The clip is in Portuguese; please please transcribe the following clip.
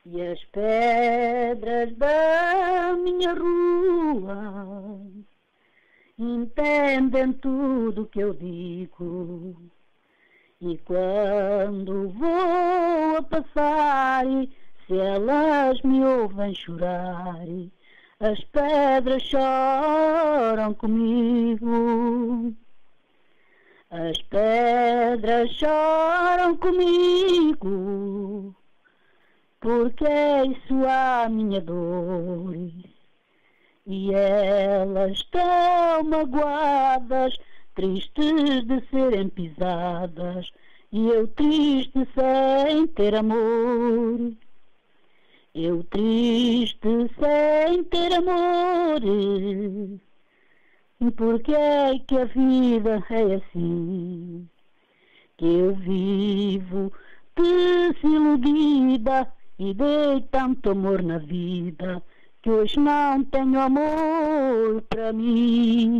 E as pedras da minha rua entendem tudo que eu digo. E quando vou a passar, se elas me ouvem chorar, as pedras choram comigo. As pedras choram comigo, porque é isso a minha dor. E elas estão magoadas, tristes de serem pisadas, e eu triste sem ter amor. Eu triste sem ter amor. Porque é que a vida é assim, que eu vivo desiludida e dei tanto amor na vida, que hoje não tenho amor para mim.